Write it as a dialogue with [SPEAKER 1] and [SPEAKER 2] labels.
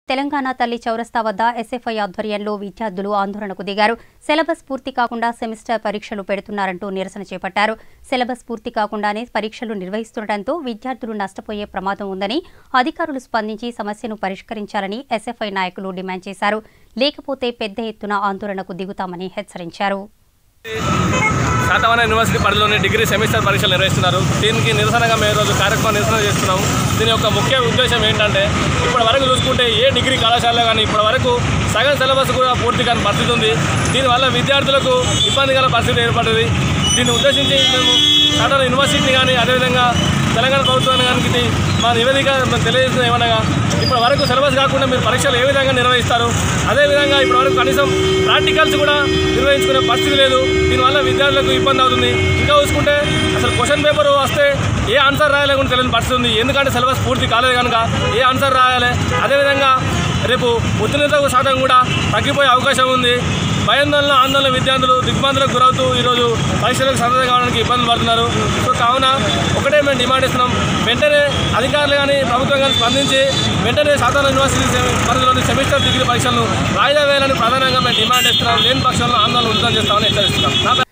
[SPEAKER 1] తెలంగాణ తల్లి చౌరస్తా వద్ద ఎస్ఎఫ్ఐ ఆధ్వర్యంలో విద్యార్థులు ఆందోళనకు దిగారు. సిలబస్ పూర్తి కాకుండా సెమిస్టర్ పరీక్షలు పెడుతున్నారంటూ నిరసన చేపట్టారు. సిలబస్ పూర్తి కాకుండానే పరీక్షలు నిర్వహిస్తుండటంతో విద్యార్థులు నష్టపోయే ప్రమాదం ఉందని అధికారులు స్పందించి సమస్యను పరిష్కరించాలని ఎస్ఎఫ్ఐ నాయకులు డిమాండ్ చేశారు. లేకపోతే పెద్ద ఎత్తున ఆందోళనకు దిగుతామని హెచ్చరించారు.
[SPEAKER 2] శాతవాహన యూనివర్సిటీ పరిధిలోని డిగ్రీ సెమిస్టర్ పరీక్షలు నిర్వహిస్తున్నారు. దీనికి నిరసనగా మేము రోజు కార్యక్రమం నిరసన చేస్తున్నాము. దీని యొక్క ముఖ్య ఉద్దేశం ఏంటంటే, ఇప్పటి వరకు చూసుకుంటే ఏ డిగ్రీ కళాశాలలో కానీ ఇప్పటి వరకు సగం సిలబస్ కూడా పూర్తి కాని పరిస్థితి ఉంది. దీనివల్ల విద్యార్థులకు ఇబ్బందికర పరిస్థితి ఏర్పడింది. దీన్ని ఉద్దేశించి మేము శాతవాహన యూనివర్సిటీ కానీ అదేవిధంగా తెలంగాణ ప్రభుత్వాన్ని కానీ మా నివేదిక తెలియజేసిన ఏమనగా, ఇప్పటి వరకు సిలబస్ కాకుండా మీరు పరీక్షలు ఏ విధంగా నిర్వహిస్తారు, అదేవిధంగా ఇప్పటి వరకు కనీసం ప్రాక్టికల్స్ కూడా నిర్వహించుకునే పరిస్థితి లేదు. దీనివల్ల విద్యార్థులకు ఇబ్బంది అవుతుంది. ఇంకా చూసుకుంటే అసలు క్వశ్చన్ పేపర్ వస్తే ఏ ఆన్సర్ రాయాలని తెలియని పరిస్థితి ఉంది. ఎందుకంటే సిలబస్ పూర్తి కాలేదు కనుక ఏ ఆన్సర్ రాయాలి. అదేవిధంగా రేపు ఉత్తీర్ణత శాతం కూడా తగ్గిపోయే అవకాశం ఉంది. భయాందోళన ఆందోళన విద్యార్థులు దిగ్భ్రాంతులకు గురవుతూ ఈరోజు పరీక్షలకు సన్నద్ధం కావడానికి ఇబ్బందులు పడుతున్నారు. సో కావున ఒకటే మేము డిమాండ్ ఇస్తున్నాం, వెంటనే అధికారులు కానీ ప్రభుత్వం కానీ స్పందించి వెంటనే శాతవాహన యూనివర్సిటీ పరిధిలోని సెమిస్టర్ డిగ్రీ పరీక్షలను వాయిదా వేయాలని ప్రధానంగా మేము డిమాండ్ ఇస్తున్నాం. లేని పక్షంలో ఆందోళన ఉధృతం చేస్తామని హెచ్చరిస్తున్నాం.